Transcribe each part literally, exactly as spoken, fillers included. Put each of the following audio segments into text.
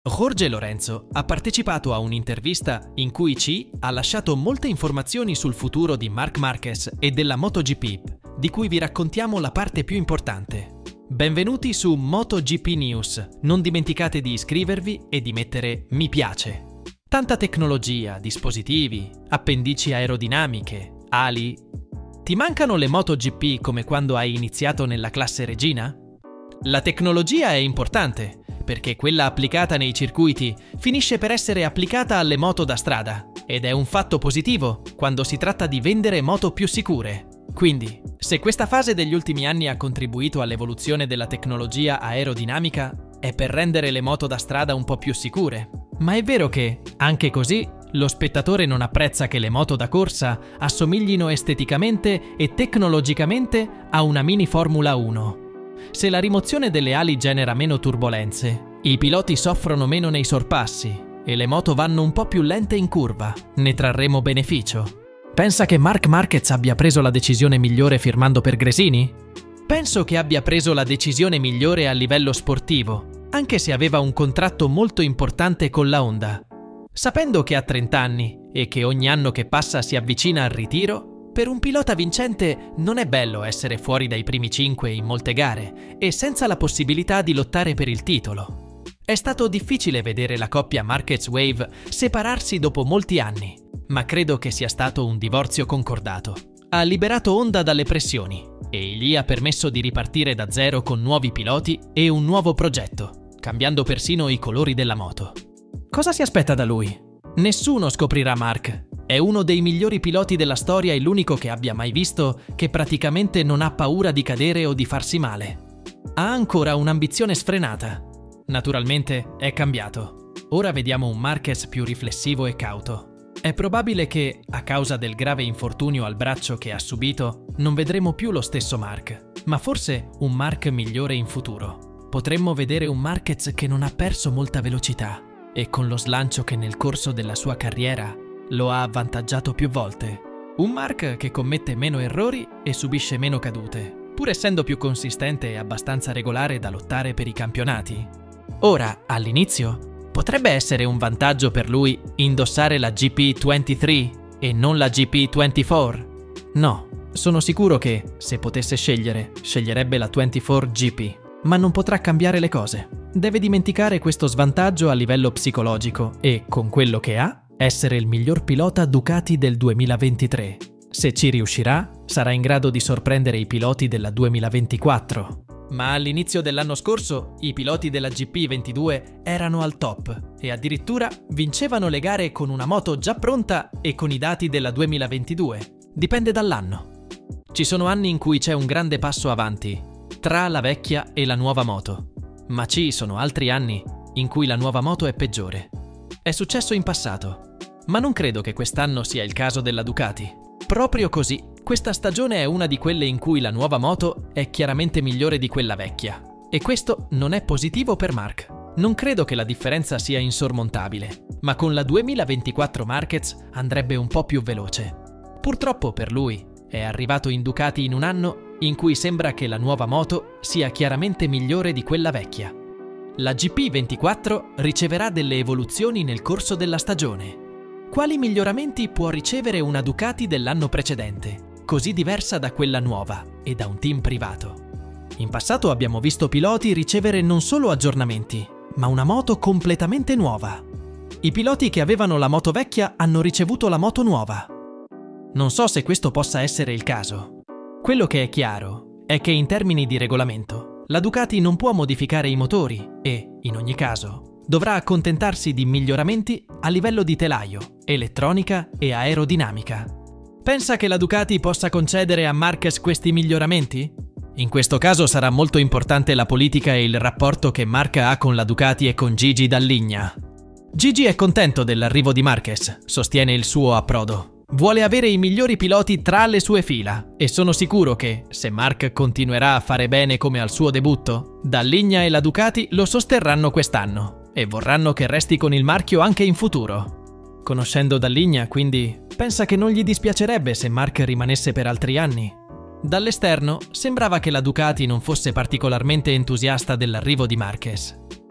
Jorge Lorenzo ha partecipato a un'intervista in cui C ha lasciato molte informazioni sul futuro di Marc Marquez e della MotoGP, di cui vi raccontiamo la parte più importante. Benvenuti su MotoGP News, non dimenticate di iscrivervi e di mettere mi piace. Tanta tecnologia, dispositivi, appendici aerodinamiche, ali. Ti mancano le MotoGP come quando hai iniziato nella classe regina? La tecnologia è importante, perché quella applicata nei circuiti finisce per essere applicata alle moto da strada, ed è un fatto positivo quando si tratta di vendere moto più sicure. Quindi, se questa fase degli ultimi anni ha contribuito all'evoluzione della tecnologia aerodinamica, è per rendere le moto da strada un po' più sicure. Ma è vero che, anche così, lo spettatore non apprezza che le moto da corsa assomiglino esteticamente e tecnologicamente a una mini Formula uno. Se la rimozione delle ali genera meno turbolenze, i piloti soffrono meno nei sorpassi e le moto vanno un po' più lente in curva, ne trarremo beneficio. Pensa che Marc Marquez abbia preso la decisione migliore firmando per Gresini? Penso che abbia preso la decisione migliore a livello sportivo, anche se aveva un contratto molto importante con la Honda. Sapendo che ha trenta anni e che ogni anno che passa si avvicina al ritiro, per un pilota vincente non è bello essere fuori dai primi cinque in molte gare e senza la possibilità di lottare per il titolo. È stato difficile vedere la coppia Marquez-Wave separarsi dopo molti anni, ma credo che sia stato un divorzio concordato. Ha liberato Honda dalle pressioni e gli ha permesso di ripartire da zero con nuovi piloti e un nuovo progetto, cambiando persino i colori della moto. Cosa si aspetta da lui? Nessuno scoprirà Marc. È uno dei migliori piloti della storia e l'unico che abbia mai visto che praticamente non ha paura di cadere o di farsi male. Ha ancora un'ambizione sfrenata. Naturalmente è cambiato. Ora vediamo un Marquez più riflessivo e cauto. È probabile che, a causa del grave infortunio al braccio che ha subito, non vedremo più lo stesso Marc, ma forse un Marc migliore in futuro. Potremmo vedere un Marquez che non ha perso molta velocità e con lo slancio che nel corso della sua carriera lo ha avvantaggiato più volte. Un Marc che commette meno errori e subisce meno cadute, pur essendo più consistente e abbastanza regolare da lottare per i campionati. Ora, all'inizio, potrebbe essere un vantaggio per lui indossare la G P ventitré e non la G P ventiquattro. No, sono sicuro che, se potesse scegliere, sceglierebbe la ventiquattro G P, ma non potrà cambiare le cose. Deve dimenticare questo svantaggio a livello psicologico e, con quello che ha, essere il miglior pilota Ducati del duemilaventitré. Se ci riuscirà, sarà in grado di sorprendere i piloti della duemilaventiquattro. Ma all'inizio dell'anno scorso, i piloti della G P ventidue erano al top e addirittura vincevano le gare con una moto già pronta e con i dati della duemilaventidue. Dipende dall'anno. Ci sono anni in cui c'è un grande passo avanti tra la vecchia e la nuova moto, ma ci sono altri anni in cui la nuova moto è peggiore. È successo in passato. Ma non credo che quest'anno sia il caso della Ducati. Proprio così, questa stagione è una di quelle in cui la nuova moto è chiaramente migliore di quella vecchia. E questo non è positivo per Marc. Non credo che la differenza sia insormontabile, ma con la duemilaventiquattro Marquez andrebbe un po' più veloce. Purtroppo per lui, è arrivato in Ducati in un anno in cui sembra che la nuova moto sia chiaramente migliore di quella vecchia. La G P ventiquattro riceverà delle evoluzioni nel corso della stagione. Quali miglioramenti può ricevere una Ducati dell'anno precedente, così diversa da quella nuova e da un team privato? In passato abbiamo visto piloti ricevere non solo aggiornamenti, ma una moto completamente nuova. I piloti che avevano la moto vecchia hanno ricevuto la moto nuova. Non so se questo possa essere il caso. Quello che è chiaro è che in termini di regolamento, la Ducati non può modificare i motori e, in ogni caso, dovrà accontentarsi di miglioramenti a livello di telaio, elettronica e aerodinamica. Pensa che la Ducati possa concedere a Marquez questi miglioramenti? In questo caso sarà molto importante la politica e il rapporto che Marc ha con la Ducati e con Gigi Dall'Igna. Gigi è contento dell'arrivo di Marquez, sostiene il suo approdo. Vuole avere i migliori piloti tra le sue fila e sono sicuro che, se Marc continuerà a fare bene come al suo debutto, Dall'Igna e la Ducati lo sosterranno quest'anno e vorranno che resti con il marchio anche in futuro. Conoscendo Dall'Igna, quindi, pensa che non gli dispiacerebbe se Marc rimanesse per altri anni. Dall'esterno sembrava che la Ducati non fosse particolarmente entusiasta dell'arrivo di Marquez.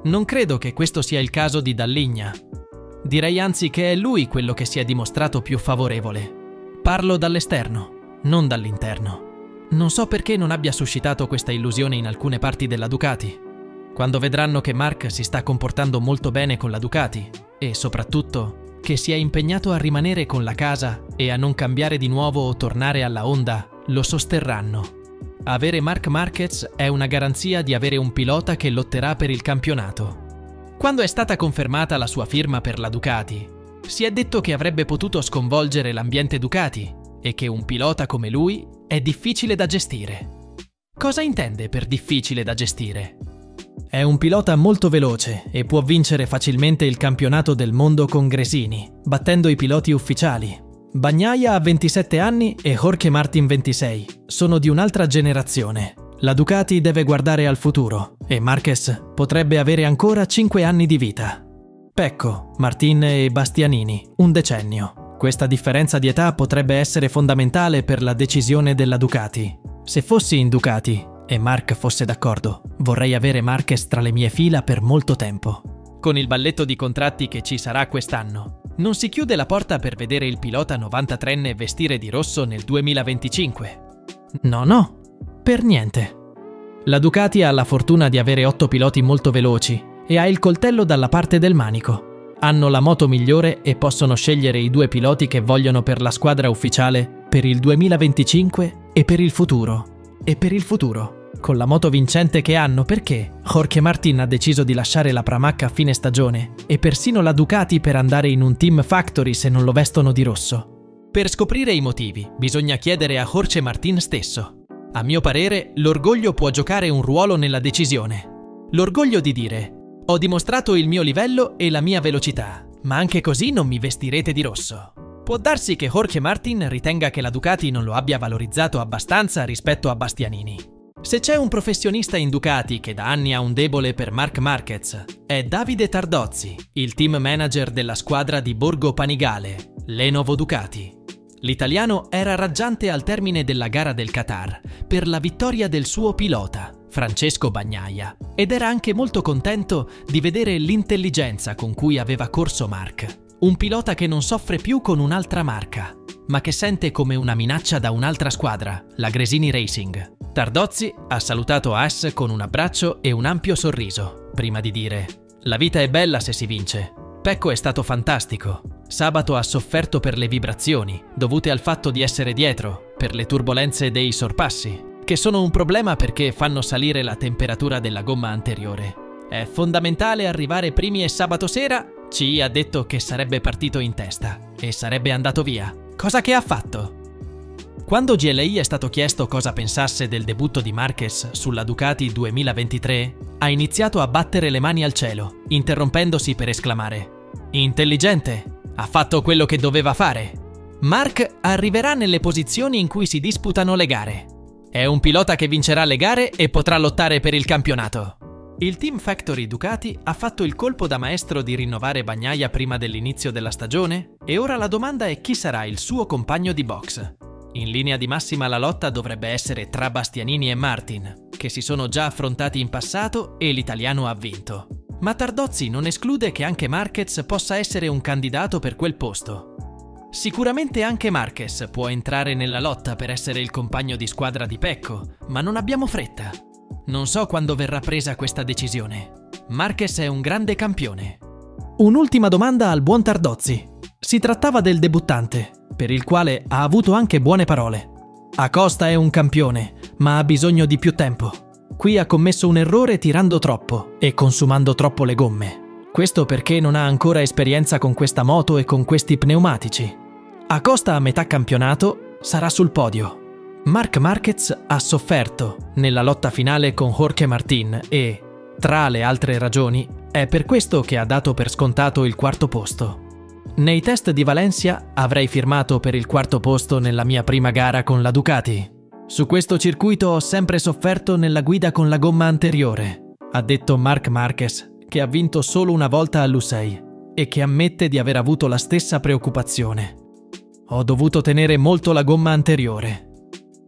Non credo che questo sia il caso di Dalligna. Direi anzi che è lui quello che si è dimostrato più favorevole. Parlo dall'esterno, non dall'interno. Non so perché non abbia suscitato questa illusione in alcune parti della Ducati. Quando vedranno che Marc si sta comportando molto bene con la Ducati e soprattutto che si è impegnato a rimanere con la casa e a non cambiare di nuovo o tornare alla Honda, lo sosterranno. Avere Marc Marquez è una garanzia di avere un pilota che lotterà per il campionato. Quando è stata confermata la sua firma per la Ducati, si è detto che avrebbe potuto sconvolgere l'ambiente Ducati e che un pilota come lui è difficile da gestire. Cosa intende per difficile da gestire? È un pilota molto veloce e può vincere facilmente il campionato del mondo con Gresini, battendo i piloti ufficiali. Bagnaia ha ventisette anni e Jorge Martin ventisei. Sono di un'altra generazione. La Ducati deve guardare al futuro e Marquez potrebbe avere ancora cinque anni di vita. Pecco, Martin e Bastianini, un decennio. Questa differenza di età potrebbe essere fondamentale per la decisione della Ducati. Se fossi in Ducati e Marc fosse d'accordo, vorrei avere Marquez tra le mie fila per molto tempo. Con il balletto di contratti che ci sarà quest'anno, non si chiude la porta per vedere il pilota novantatreenne vestire di rosso nel duemilaventicinque. No, no, per niente. La Ducati ha la fortuna di avere otto piloti molto veloci e ha il coltello dalla parte del manico. Hanno la moto migliore e possono scegliere i due piloti che vogliono per la squadra ufficiale per il duemilaventicinque e per il futuro. E per il futuro, con la moto vincente che hanno, perché Jorge Martin ha deciso di lasciare la Pramac a fine stagione e persino la Ducati per andare in un team factory se non lo vestono di rosso? Per scoprire i motivi, bisogna chiedere a Jorge Martin stesso. A mio parere, l'orgoglio può giocare un ruolo nella decisione. L'orgoglio di dire: ho dimostrato il mio livello e la mia velocità, ma anche così non mi vestirete di rosso. Può darsi che Jorge Martin ritenga che la Ducati non lo abbia valorizzato abbastanza rispetto a Bastianini. Se c'è un professionista in Ducati che da anni ha un debole per Marc Marquez, è Davide Tardozzi, il team manager della squadra di Borgo Panigale, Lenovo Ducati. L'italiano era raggiante al termine della gara del Qatar per la vittoria del suo pilota, Francesco Bagnaia, ed era anche molto contento di vedere l'intelligenza con cui aveva corso Marc. Un pilota che non soffre più con un'altra marca, ma che sente come una minaccia da un'altra squadra, la Gresini Racing. Tardozzi ha salutato Haas con un abbraccio e un ampio sorriso, prima di dire: la vita è bella se si vince. Pecco è stato fantastico. Sabato ha sofferto per le vibrazioni, dovute al fatto di essere dietro, per le turbolenze dei sorpassi, che sono un problema perché fanno salire la temperatura della gomma anteriore. È fondamentale arrivare primi e sabato sera ci ha detto che sarebbe partito in testa e sarebbe andato via, cosa che ha fatto. Quando G L I è stato chiesto cosa pensasse del debutto di Marquez sulla Ducati duemilaventitré, ha iniziato a battere le mani al cielo, interrompendosi per esclamare: intelligente, ha fatto quello che doveva fare. Marc arriverà nelle posizioni in cui si disputano le gare. È un pilota che vincerà le gare e potrà lottare per il campionato. Il Team Factory Ducati ha fatto il colpo da maestro di rinnovare Bagnaia prima dell'inizio della stagione e ora la domanda è chi sarà il suo compagno di box. In linea di massima la lotta dovrebbe essere tra Bastianini e Martin, che si sono già affrontati in passato e l'italiano ha vinto. Ma Tardozzi non esclude che anche Marquez possa essere un candidato per quel posto. Sicuramente anche Marquez può entrare nella lotta per essere il compagno di squadra di Pecco, ma non abbiamo fretta. Non so quando verrà presa questa decisione. Marquez è un grande campione. Un'ultima domanda al buon Tardozzi. Si trattava del debuttante, per il quale ha avuto anche buone parole. Acosta è un campione, ma ha bisogno di più tempo. Qui ha commesso un errore tirando troppo e consumando troppo le gomme. Questo perché non ha ancora esperienza con questa moto e con questi pneumatici. Acosta a metà campionato sarà sul podio. Marc Marquez ha sofferto nella lotta finale con Jorge Martin e, tra le altre ragioni, è per questo che ha dato per scontato il quarto posto. Nei test di Valencia avrei firmato per il quarto posto nella mia prima gara con la Ducati. Su questo circuito ho sempre sofferto nella guida con la gomma anteriore, ha detto Marc Marquez, che ha vinto solo una volta all'U sei e che ammette di aver avuto la stessa preoccupazione. Ho dovuto tenere molto la gomma anteriore.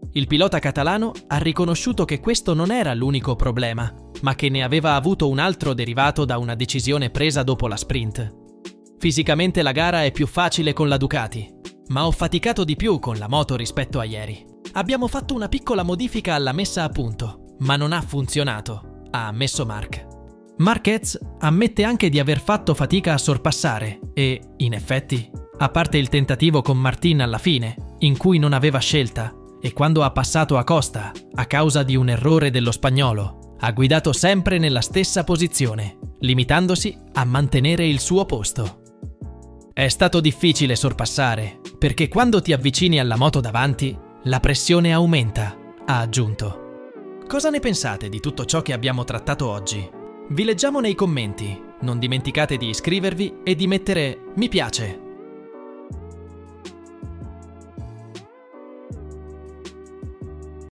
Il pilota catalano ha riconosciuto che questo non era l'unico problema, ma che ne aveva avuto un altro derivato da una decisione presa dopo la sprint. Fisicamente la gara è più facile con la Ducati, ma ho faticato di più con la moto rispetto a ieri. Abbiamo fatto una piccola modifica alla messa a punto, ma non ha funzionato, ha ammesso Marc. Marquez ammette anche di aver fatto fatica a sorpassare e, in effetti, a parte il tentativo con Martin alla fine, in cui non aveva scelta, e quando ha passato a Costa, a causa di un errore dello spagnolo, ha guidato sempre nella stessa posizione, limitandosi a mantenere il suo posto. È stato difficile sorpassare, perché quando ti avvicini alla moto davanti, la pressione aumenta, ha aggiunto. Cosa ne pensate di tutto ciò che abbiamo trattato oggi? Vi leggiamo nei commenti, non dimenticate di iscrivervi e di mettere mi piace.